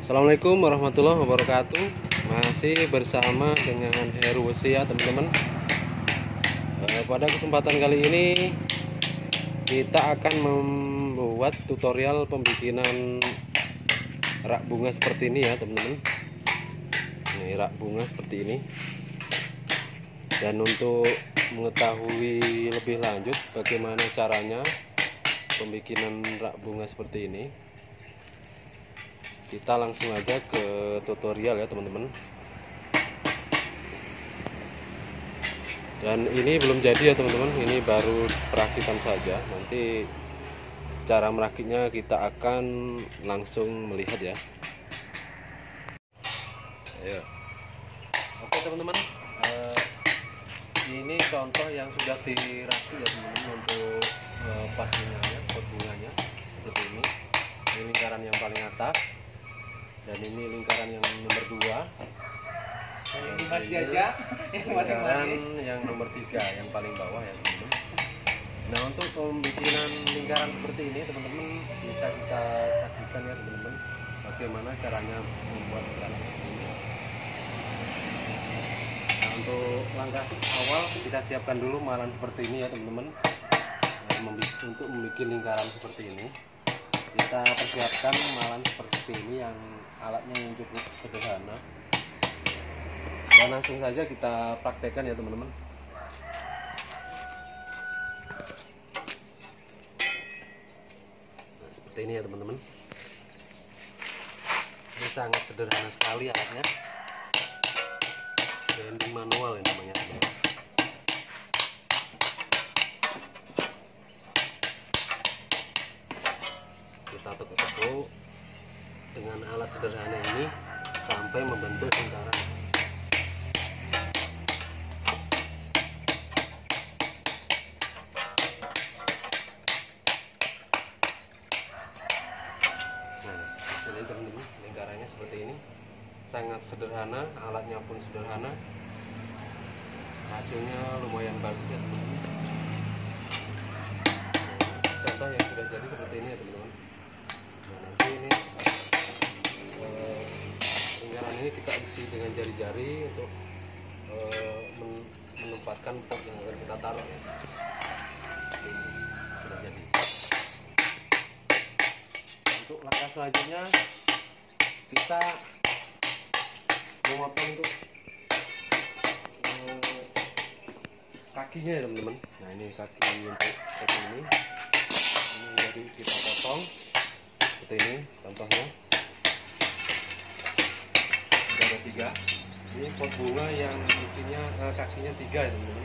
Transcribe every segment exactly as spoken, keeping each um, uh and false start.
Assalamualaikum warahmatullahi wabarakatuh. Masih bersama dengan Heru Wesi ya teman-teman. eh, Pada kesempatan kali ini kita akan membuat tutorial pembikinan rak bunga seperti ini ya teman-teman. Ini rak bunga seperti ini. Dan untuk mengetahui lebih lanjut bagaimana caranya pembikinan rak bunga seperti ini, kita langsung aja ke tutorial ya teman-teman. Dan ini belum jadi ya teman-teman, ini baru perakitan saja. Nanti cara merakitnya kita akan langsung melihat ya. Ayo. Oke teman-teman, uh, ini contoh yang sudah dirakit ya teman-teman untuk uh, pas bunganya, pot bunganya seperti ini. Ini lingkaran yang paling atas. Dan ini lingkaran yang nomor dua, ini masih aja lingkaran yang nomor tiga yang paling bawah ya teman-teman. Nah, untuk pembikinan lingkaran seperti ini teman-teman bisa kita saksikan ya teman-teman, bagaimana caranya membuat lingkaran seperti ini. Nah, untuk langkah awal kita siapkan dulu malan seperti ini ya teman-teman. Nah, untuk membuat lingkaran seperti ini kita persiapkan malan seperti ini yang alatnya yang cukup sederhana, dan langsung saja kita praktekkan ya teman-teman. Nah, seperti ini ya teman-teman, ini sangat sederhana sekali alatnya, bending manual ini namanya. Kita tekuk-tekuk dengan alat sederhana ini sampai membentuk lingkaran. Nah, hasilnya teman-teman, lingkarannya seperti ini, sangat sederhana, alatnya pun sederhana, hasilnya lumayan bagus ya teman-teman. Nah, contoh yang sudah jadi seperti ini ya teman-teman. Nah, nanti ini eh, lingkaran ini kita isi dengan jari-jari untuk eh, men menempatkan pot yang akan kita taruh ya. Ini sudah jadi. Untuk langkah selanjutnya kita memotong untuk eh, kakinya ya teman-teman. Nah, ini kaki untuk pot ini, ini jadi kita potong seperti ini contohnya. Ada tiga, ini pot bunga yang isinya eh, kakinya tiga ya teman-teman.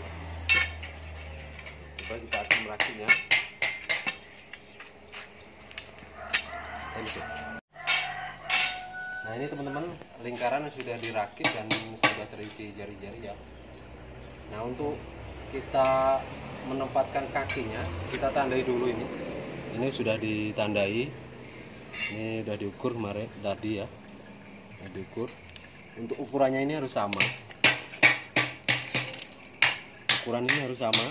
Coba kita akan merakitnya. Nah, ini teman-teman lingkaran sudah dirakit dan sudah terisi jari-jari ya. Nah, untuk kita menempatkan kakinya kita tandai dulu ini. Ini sudah ditandai. Ini sudah diukur kemarin tadi ya. Sudah diukur. Untuk ukurannya ini harus sama. Ukuran ini harus sama.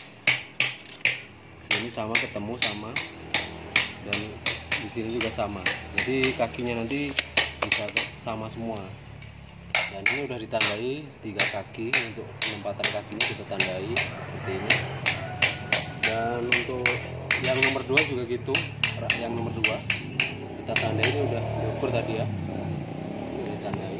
Sini sama, ketemu sama. Dan di sini juga sama. Jadi kakinya nanti bisa sama semua. Dan ini udah ditandai tiga kaki. Untuk penempatan kakinya kita tandai seperti ini. Dan untuk yang nomor dua juga gitu. Yang nomor dua kita tandai, ini udah diukur tadi ya. Ini ditandai.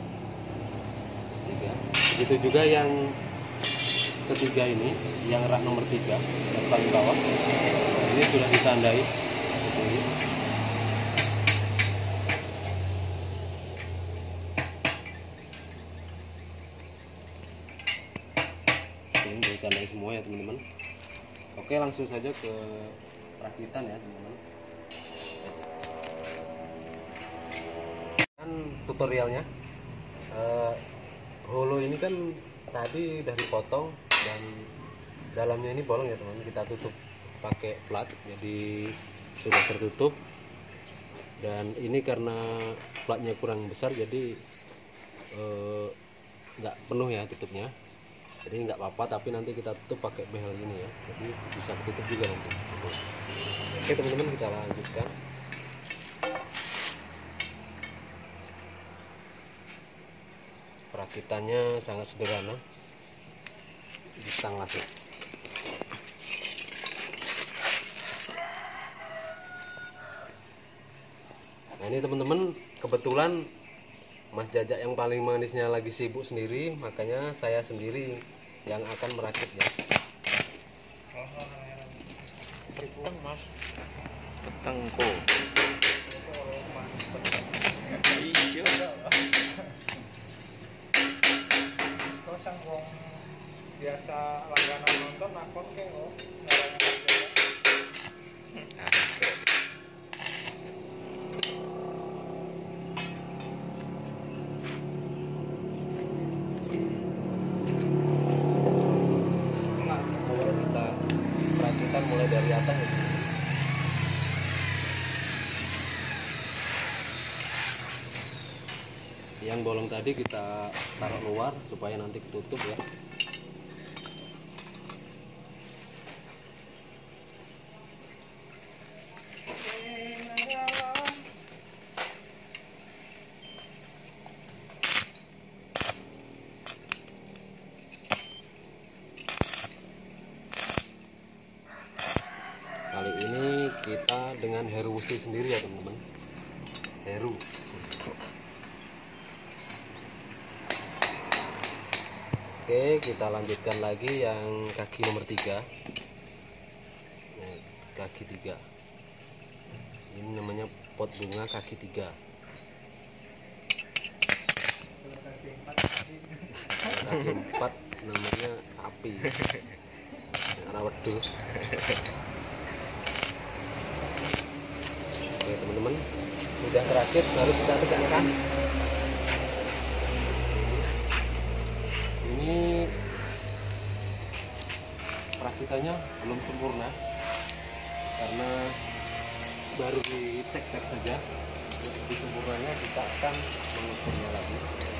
Begitu juga yang ketiga ini, yang rak nomor tiga yang paling bawah, ini sudah ditandai seperti ini. Ini ditandai semua ya teman-teman. Oke, langsung saja ke perakitan ya teman-teman. Kan tutorialnya. Uh, Holo ini kan tadi udah dipotong dan dalamnya ini bolong ya teman-teman. Kita tutup pakai plat, jadi sudah tertutup. Dan ini karena platnya kurang besar, jadi nggak eh, penuh ya tutupnya. Jadi nggak apa-apa, tapi nanti kita tutup pakai behel ini ya. Jadi bisa tutup juga nanti. Oke teman-teman, kita lanjutkan. Perakitannya sangat sederhana di stang lasik. Nah ini teman-teman, kebetulan Mas Jajak yang paling manisnya lagi sibuk sendiri, makanya saya sendiri yang akan merakitnya. Petang mas. Petang kok. Iya. Kau sang wong biasa langganan nonton nakon ke kok. Kita perakitan mulai dari atas ya. Yang bolong tadi kita taruh luar supaya nanti ketutup ya. Kali ini kita dengan Heru Wesi sendiri ya teman-teman. Heru. Oke, kita lanjutkan lagi yang kaki nomor tiga. Nah, kaki tiga. Ini namanya pot bunga kaki tiga. Kaki empat namanya sapi. Arah wedhus. Oke teman-teman, sudah terakhir baru kita tegakkan. Ini perakitannya belum sempurna karena baru di tek-tek saja. Untuk disempurnanya kita akan mengukurnya lagi.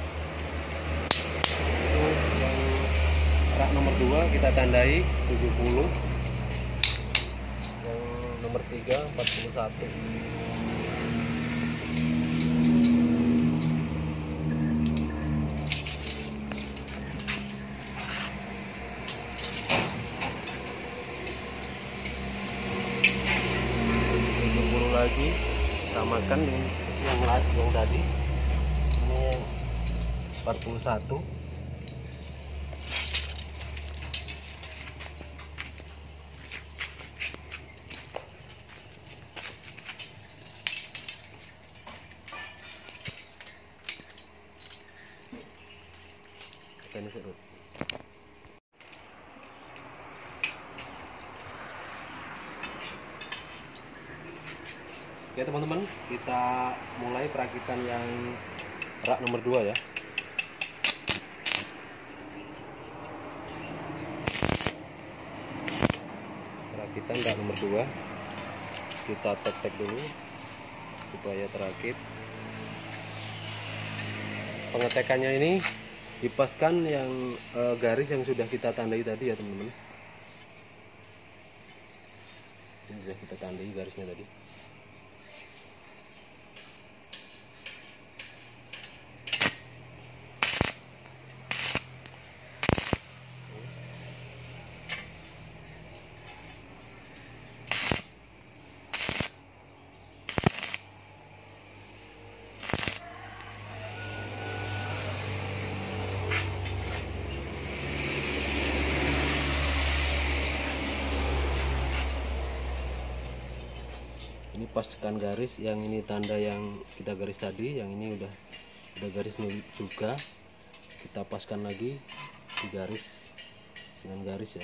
Itu yang rak nomor dua kita tandai tujuh puluh, yang nomor tiga empat puluh satu. Lagi samakan dengan yang lagi yang tadi. Ini empat puluh satu. Ini serut. Oke teman-teman, kita mulai perakitan yang rak nomor dua ya. Perakitan rak nomor dua, kita tek-tek dulu supaya terakit. Pengetekannya ini dipaskan yang e, garis yang sudah kita tandai tadi ya teman-teman. Ini sudah kita tandai garisnya tadi. Ini paskan garis, yang ini tanda yang kita garis tadi, yang ini udah udah garis juga, kita paskan lagi di garis dengan garis ya.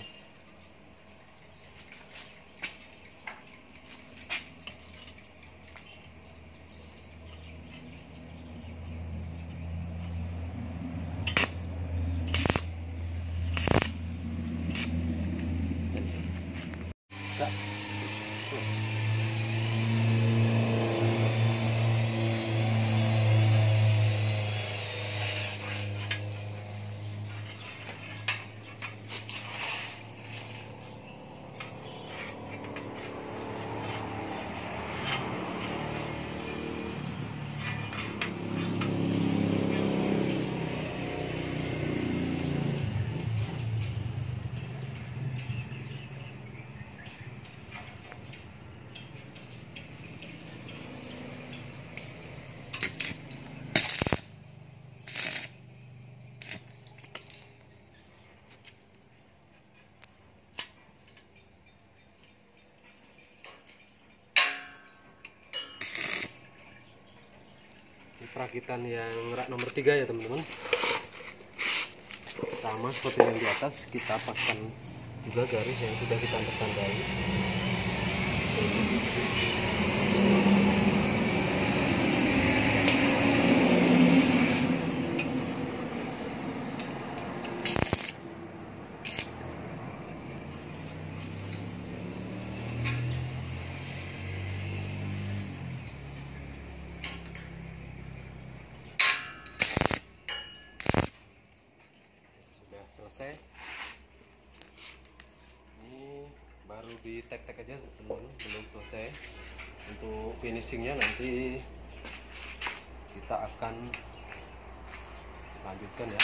perakitan yang rak nomor tiga ya teman-teman. Sama seperti yang di atas, kita paskan juga garis yang sudah kita tandai. Selesai. Ini baru di tek-tek aja teman-teman, belum selesai. Untuk finishingnya nanti kita akan lanjutkan ya.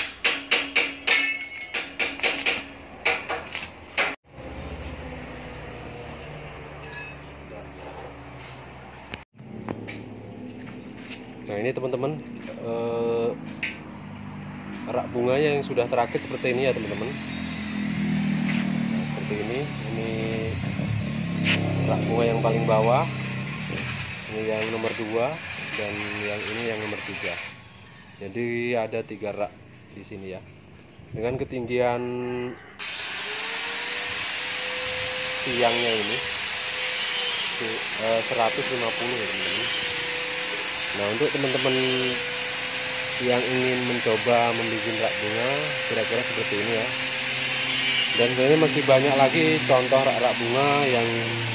Nah ini teman-teman, eh, rak bunganya yang sudah terakit seperti ini ya teman-teman. Nah, seperti ini, ini rak bunga yang paling bawah, ini yang nomor dua, dan yang ini yang nomor tiga. Jadi ada tiga rak di sini ya, dengan ketinggian tiangnya ini seratus lima puluh ya teman-teman. Nah untuk teman-teman yang ingin mencoba membuat rak bunga kira-kira seperti ini ya, dan sebenarnya masih banyak lagi contoh rak-rak bunga yang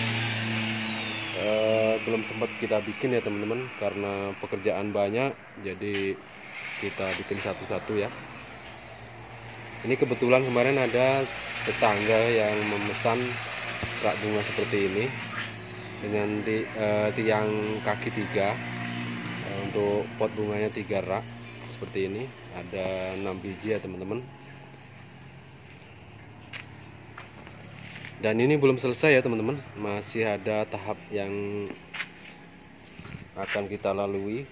eh, belum sempat kita bikin ya teman-teman, karena pekerjaan banyak jadi kita bikin satu-satu ya. Ini kebetulan kemarin ada tetangga yang memesan rak bunga seperti ini dengan ti, eh, tiang kaki tiga, eh, untuk pot bunganya tiga rak seperti ini, ada enam biji ya teman-teman. Dan ini belum selesai ya teman-teman, masih ada tahap yang akan kita lalui.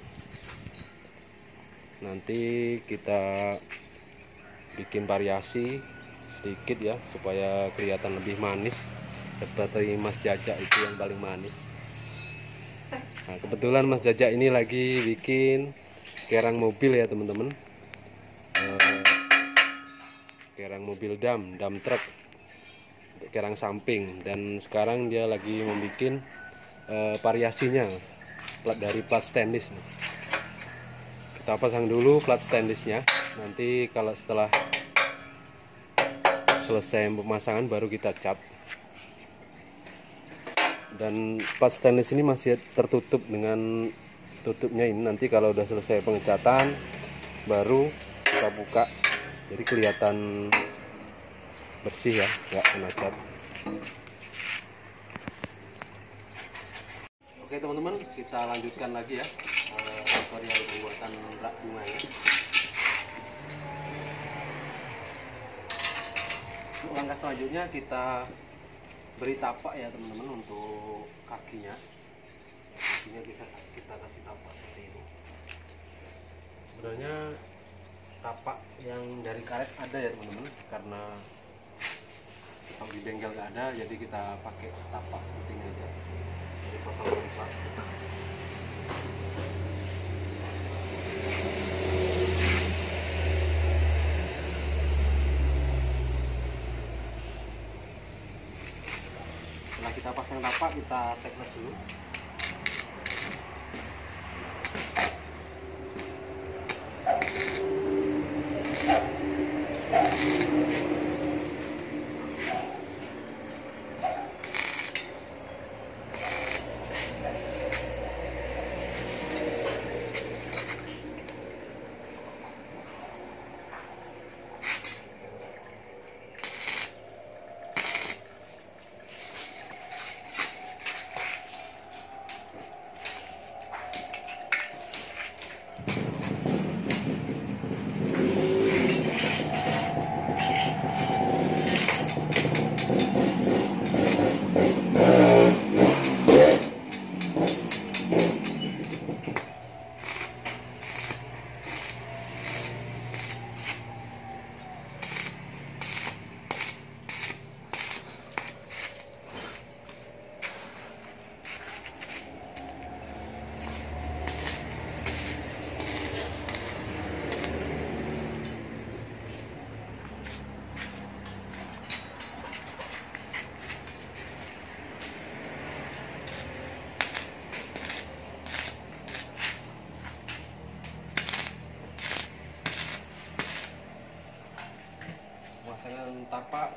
Nanti kita bikin variasi sedikit ya, supaya kelihatan lebih manis seperti Mas Jaja itu yang paling manis. Nah kebetulan Mas Jaja ini lagi bikin kerang mobil ya teman-teman, eh, kerang mobil dam, dam truk, kerang samping. Dan sekarang dia lagi membuat eh, variasinya plat dari plat stainless. Kita pasang dulu plat stainlessnya, nanti kalau setelah selesai pemasangan baru kita cat. Dan plat stainless ini masih tertutup dengan tutupnya ini, nanti kalau udah selesai pengecatan baru kita buka, jadi kelihatan bersih ya, nggak kena cat. Oke teman-teman, kita lanjutkan lagi ya uh, tutorial pembuatan rak bunga ini. Untuk langkah selanjutnya kita beri tapak ya teman-teman untuk kakinya. Kakinya bisa kita kasih tapak seperti ini. Sebenarnya tapak yang dari karet ada ya teman-teman, karena stok di bengkel nggak ada, jadi kita pakai tapak seperti ini aja. Jadi potong tapak. Setelah kita pasang tapak, kita tekles dulu.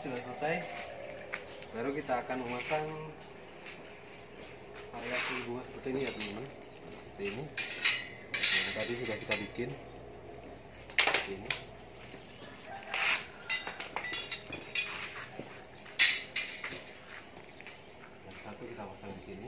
sudah selesai, baru kita akan memasang variasi bunga seperti ini ya teman-teman. Seperti ini yang tadi sudah kita bikin seperti ini. Yang satu kita pasang di sini.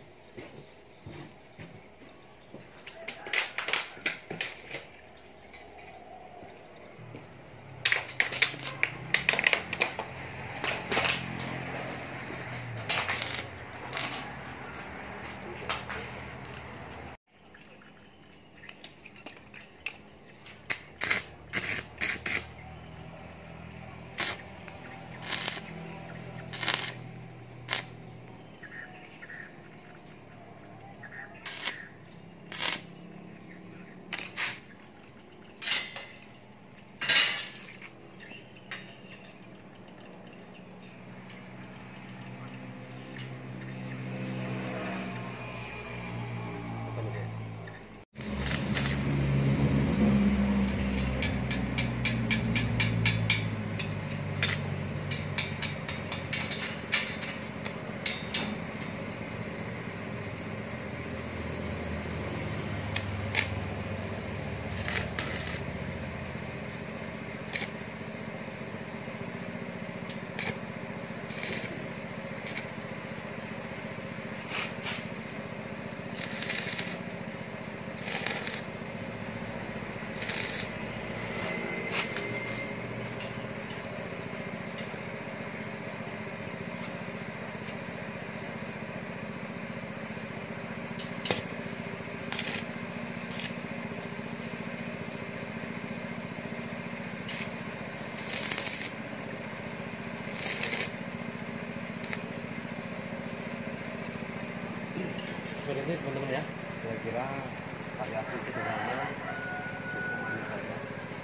Seperti ini teman-teman ya, kira-kira variasi sederhana cukup manis saja.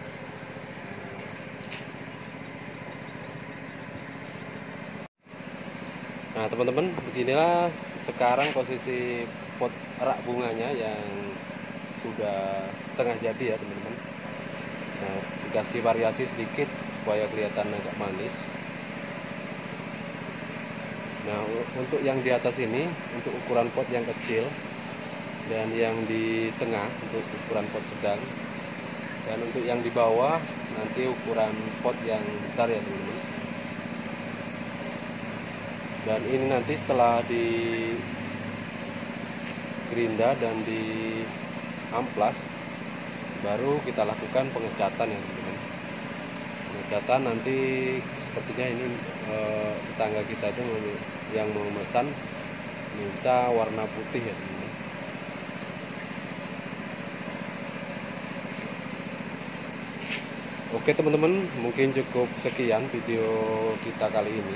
Nah teman-teman, beginilah sekarang posisi pot rak bunganya yang sudah setengah jadi ya teman-teman. Nah, dikasih variasi sedikit supaya kelihatan agak manis. Nah, untuk yang di atas ini untuk ukuran pot yang kecil, dan yang di tengah untuk ukuran pot sedang, dan untuk yang di bawah nanti ukuran pot yang besar ya teman-teman. Dan ini nanti setelah di gerinda dan di amplas baru kita lakukan pengecatan ya teman-teman. Pengecatan nanti sepertinya ini eh, tetangga kita itu yang mau memesan minta warna putih ya teman-teman. Oke teman-teman, mungkin cukup sekian video kita kali ini.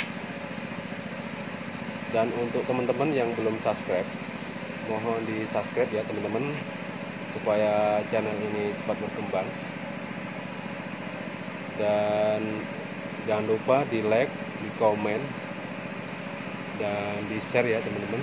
Dan untuk teman-teman yang belum subscribe, mohon di subscribe ya teman-teman, supaya channel ini cepat berkembang. Dan jangan lupa di like, di komen, dan di share ya teman-teman.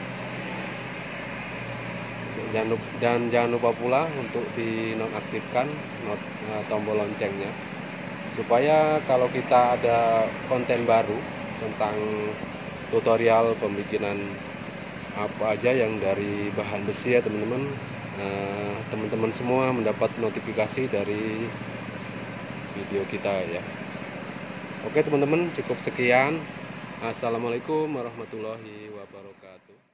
Jangan lupa, dan jangan lupa pula untuk dinonaktifkan not, uh, tombol loncengnya, supaya kalau kita ada konten baru tentang tutorial pembikinan apa aja yang dari bahan besi ya teman-teman, uh, teman-teman semua mendapat notifikasi dari video kita ya. Oke teman-teman, cukup sekian. Assalamualaikum warahmatullahi wabarakatuh.